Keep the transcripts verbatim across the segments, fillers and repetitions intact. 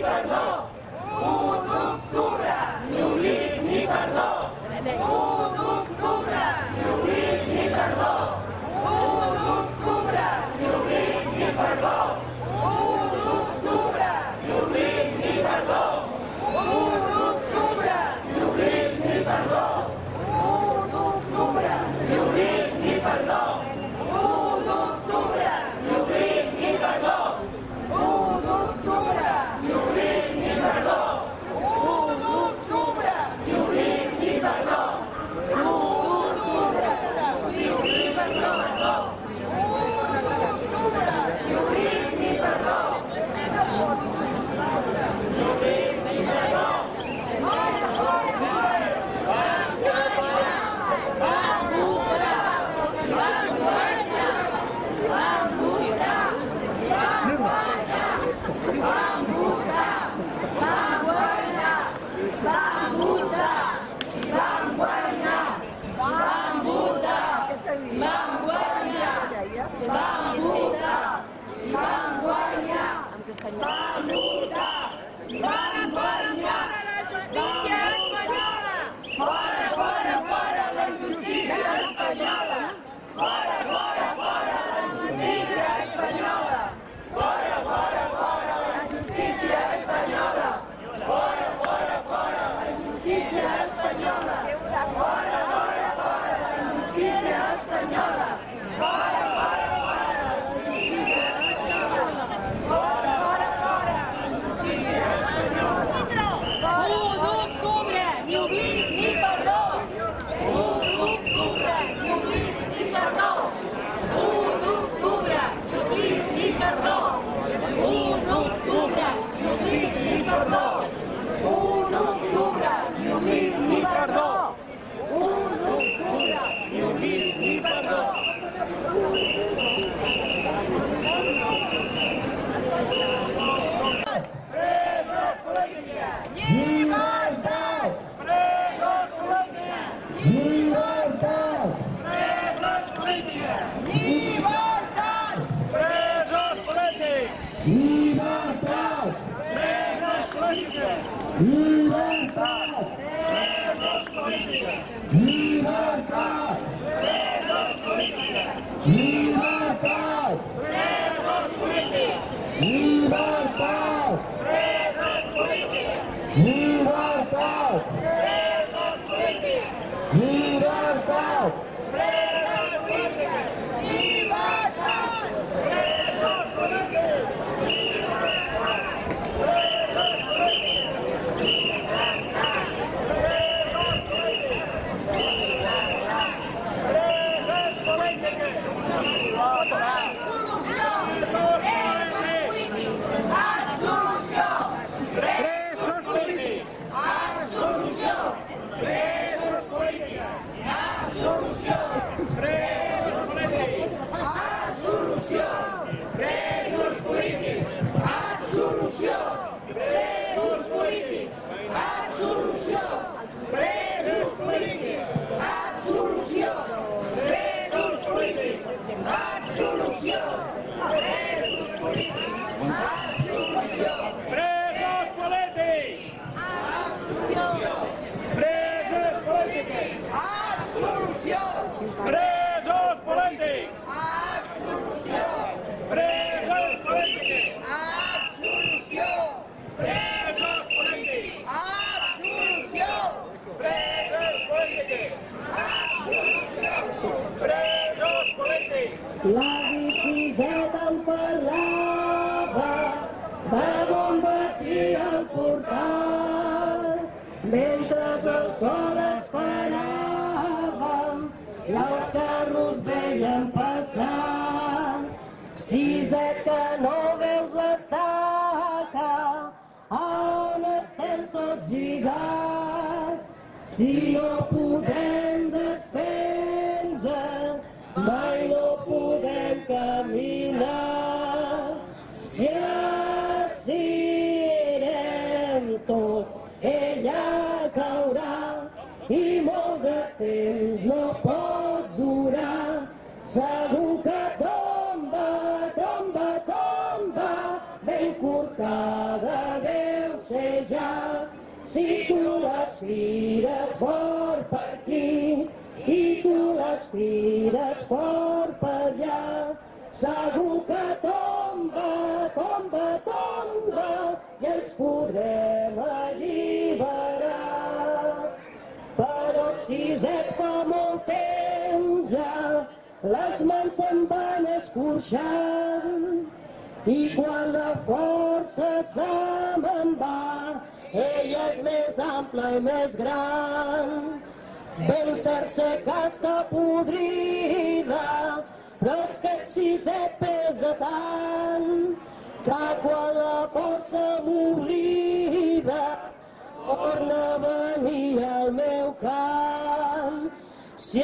perdó. u d'octubre, ni oblit ni perdó. u d'octubre, ni oblit ni perdó. u d'octubre, ni oblit ni perdó. u d'octubre, ni oblit ni perdó. u d'octubre, ni oblit ni perdó. u d'octubre, ni oblit ni perdó. u d'octubre, ni oblit ni perdó. u d'octubre, ni oblit ni perdó. u d'octubre, ni oblit ni perdó. u d'octubre, ni oblit ni perdó. u d'octubre, ni oblit ni perdó. Fora, fora, fora la justícia espanyola! Fora, fora, fora la justícia espanyola! Fora, fora, fora la justícia espanyola! Fora, fora, fora la justícia espanyola! Fora, fora, fora la justícia espanyola! Fora, fora, fora la justícia espanyola! Fora, fora, fora la justícia espanyola! Fora, fora, fora la justícia espanyola! u d'octubre, ni oblit ni perdó! u d'octubre, ni oblit ni perdó! u d'octubre, ni oblit ni perdó! u d'octubre, ni oblit ni perdó! u d'octubre, ni oblit ni perdó! u d'octubre, ni oblit ni perdó! Presos polítics! Llibertat! Presos polítics! Llibertat! Presos polítics! Llibertat! Presos polítics! Llibertat! Presos polítics! Llibertat! Presos polítics! Llibertat! Presos polítics! Llibertat! Presos polítics! Llibertat! Presos polítics! Llibertat! Presos polítics! Llibertat! Presos polítics! Llibertat! Presos polítics! Presos polítics! Absolució! Presos polítics! Absolució! Presos polítics! Absolució! Presos polítics! Absolució! Presos polítics! Absolució! Presos polítics! Absolució! Presos polítics! Absolució! Presos polítics! Absolució! Presos polítics! Absolució! Presos polítics! Absolució! Presos polítics! Absolució! Presos polítics! Absolució! Presos polítics! Absolució! Presos polítics! Absolució! Presos polítics! La bicicleta em parlava de on batia el portal mentre el sol esperàvem i els carros veiem passar. Siset que no veus l'estaca on estem tots lligats. Si no podem desfer-nos mai no podem caminar. Si estirem tots, ella caurà i molt de temps no pot durar. Segur que tomba, tomba, tomba, ben corcada de bolsejar. Si tu les tires fort per aquí i tu les tires fort per allà, segur que tomba, tomba, tomba i ens podrem alliberar. Però si et fa molt temps ja, les mans se'n van escorxant i quan la força se me'n va, ella és més ampla i més gran. Ben cert sé que està podrida, però és que si et pesa tant que quan la força m'oblida torna a venir al meu camp. Si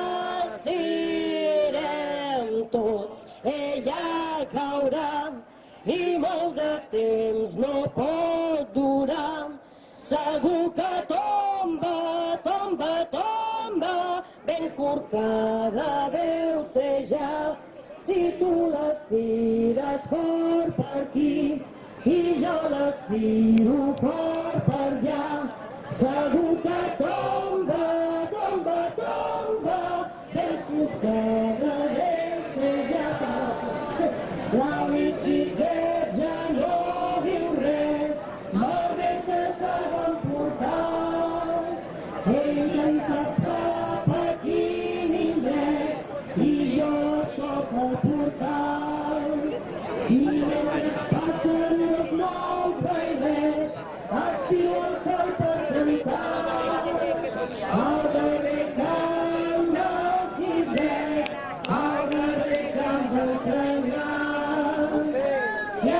estirem tots, ella caurà i molt de temps no pot durar. Segur que tomba, tomba, tomba, ben corcada deu ser ja. Si tu les tires fort per aquí i jo les tiro fort per allà, segur que tomba, tomba, tomba, ben corcada deu ser ja. La bicicleta ja no diu res, molt bé que se van portar. Ella en sap cap a quin indret i jo sóc el portal. I mentre passen els nous bailets, estiro el cor per cantar. Al darrer camp del sisè, al darrer camp del segrat. Si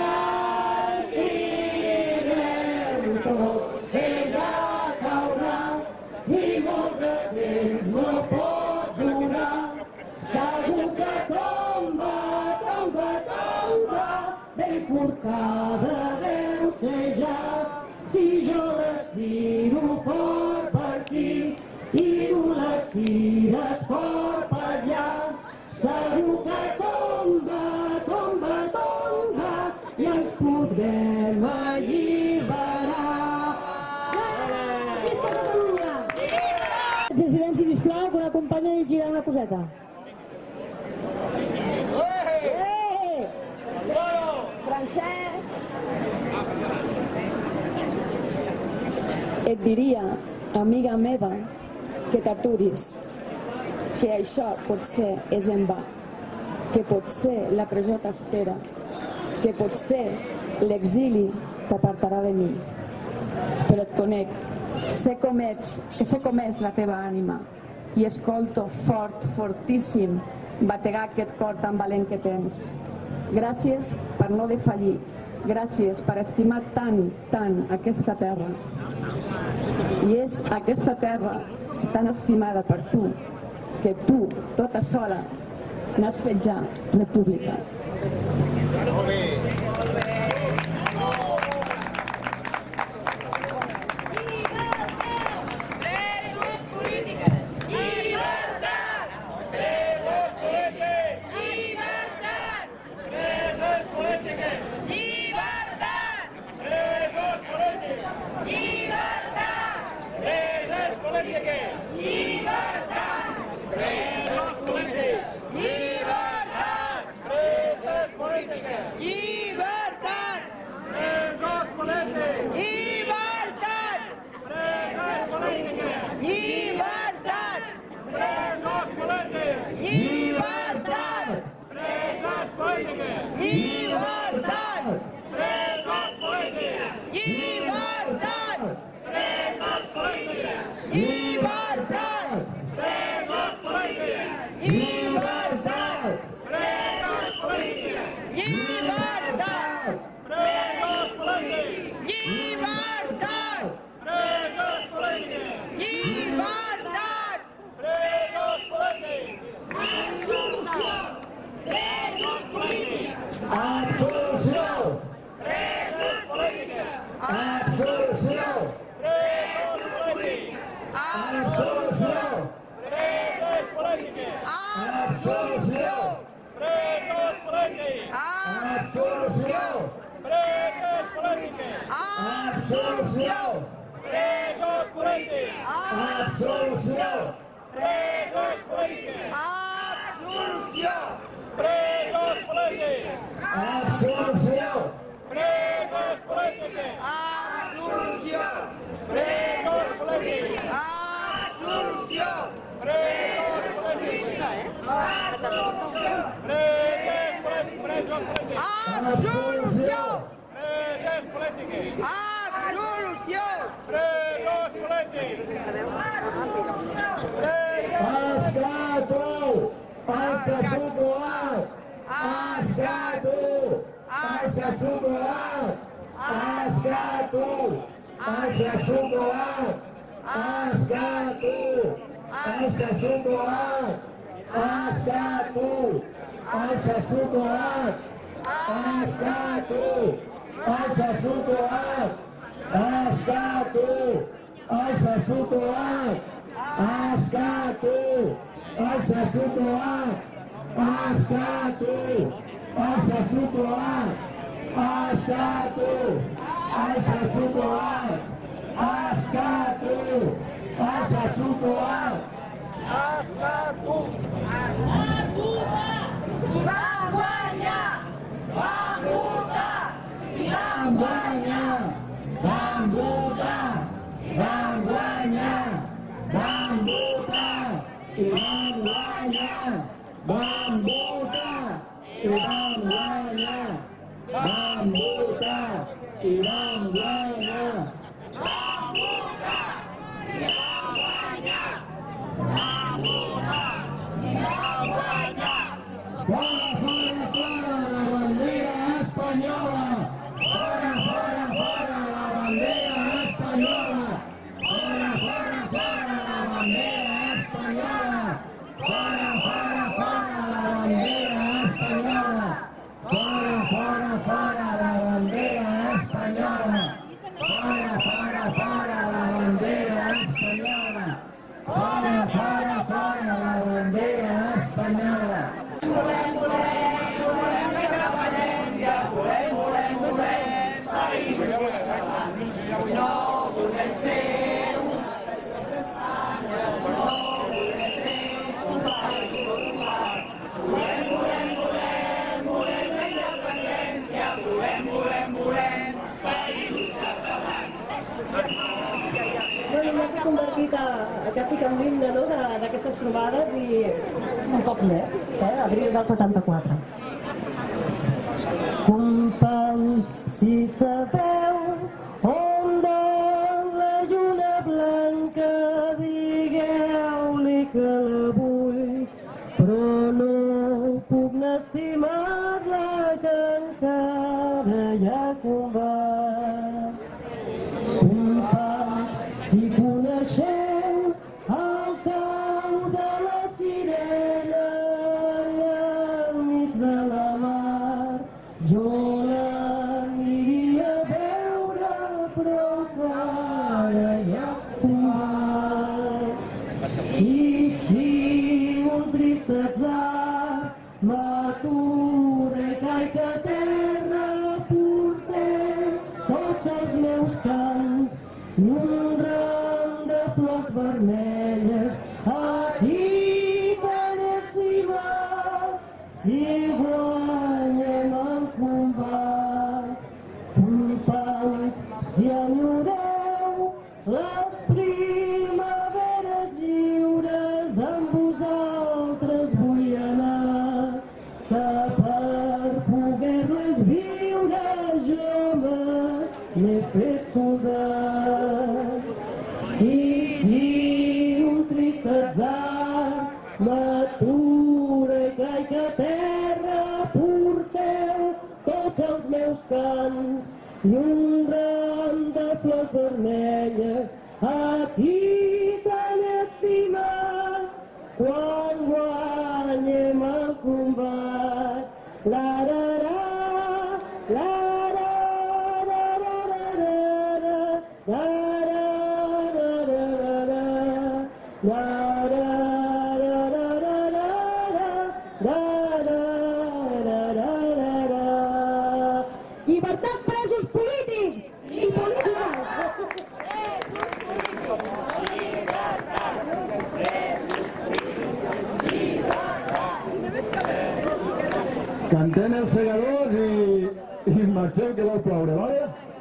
estirem tots, ella caurà i molt de temps no pot durar. Segur que tomba, tomba, tomba, ben corcada deu ser ja. Si jo les tiro fort per aquí i tu les tires fort per allà, segur que tomba, tomba, tomba i ens podrem alliberar. Visca Catalunya! De silenci, sisplau, que una companya li gira una coseta. Eh! Francesc! Et diria, amiga meva, que t'aturis, que això potser és en va, que potser la presó t'espera, que potser l'exili t'apartarà de mi. Però et conec, sé com ets, sé com és la teva ànima i escolto fort, fortíssim, bategar aquest cor tan valent que tens. Gràcies per no defallir, gràcies per estimar tant, tant aquesta terra. I és aquesta terra tan estimada per tu, que tu, tota sola, n'has fet ja república. Absolució! Presos polítics! Absolució! Presos polítics! Absolució! Presos polítics! Absolució! Presos polítics! Absolució! Presos polítics! Absolució! Presos polítics! Absolució! Presos polítics! Presos polítics! Absolució! Presos polítics! Absolució! Presos polítics! Askatu! Askasutuat! Askatu! Askasutuat! Askatu! Askasutuat! Askatu! Askasutuat! Askatu! Askasutuat! Askatu! Askasutuat! Askatu! Askasutuat! Askatu! Askasutuat! Askatu! Askasutuat! Askatu! Askasutuat! Askatu! Askasutuat! Askatu! Vam guanyar! Vam votar! Vam guanyar! Vam votar! Vam guanyar! Vam votar! I vam guanyar! Vam votar! I vam guanyar! Vam votar! I vam guanyar! Fora, fora, fora la bandera espanyola! Fora, fora, fora la bandera espanyola! Fora, fora, fora la bandera espanyola! Fora, fora, fora la bandera espanyola! Fora, fora, fora la bandera espanyola! Fora, fora, fora la bandera espanyola! Fora, fora, fora la bandera espanyola! Volem, volem, volem la independència, volem, volem, volem països catalans. No volem ser una Espanya, no volem ser un país popular. Volem, volem, volem, volem la independència, volem, volem, volem països catalans. Bueno, ja s'ha convertit a, a quasi que en l'himne, no, de- d'aquestes trobades i un cop més, eh, abril del setanta-quatre. Companys, si sabeu on dol la lluna blanca, digueu-li que la vull, però no puc estimar-la, que encara hi ha combat. Companys, si coneixem el cau de la sirena enmig de la mar, jo l'aniria a veure, però encara hi ha combat. I si un trist atzar m'atura i caic a terra, portem tots els meus cants i un ram de flors vermelles. Aquí tan estimat, si guanyem el combat. Companys, si enyoreu les primaveres lliures, amb vosaltres vull anar, que per poder-les viure jo me n'he fet soldat. I si un trist atzar m'atura i caic a terra, porteu tots els meus cants i un ram de flors vermelles. Aquí tan estimat, quan guanyem el combat. La la la, la la la la la la la la la la la la la Llibertat presos polítics i polítiques! marxeu que vol ploure, vale?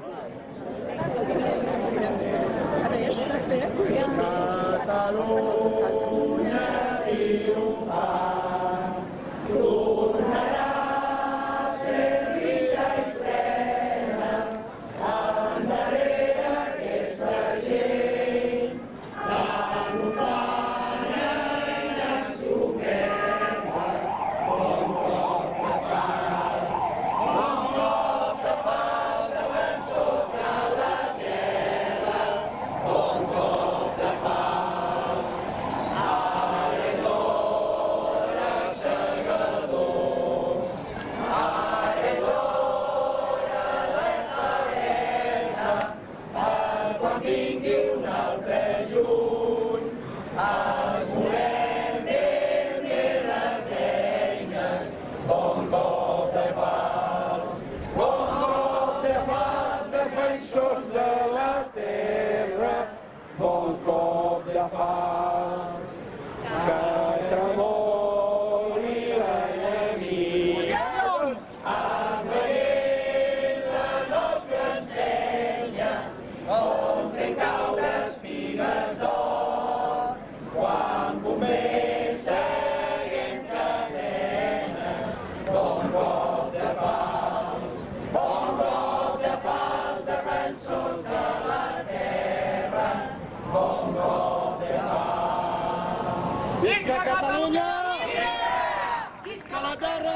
Catalunya triomfant tornarà a ser rica i plena endarrere aquesta gent tan ufana i tan suprema. Bon cop de fas, bon cop de fas, defensors de la terra, bon cop de fas. Ara és hora, segadors, ara és hora d'estar-ne per quan vingui un altre juny. Esmolem ben bé les eines, bon cop de fas, bon cop de fas, defensors de la terra, bon cop de fas, que tremoli l'enemic, envaint la nostra ensenya, on fent caure espigues d'or, quan convé seguem cadenes, bon cop de fas, bon cop de fas, defensors de la terra, bon cop de fas. Visca Catalunya! Visca la terra!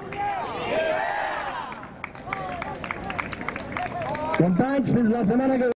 Companys, fins la setmana que ve.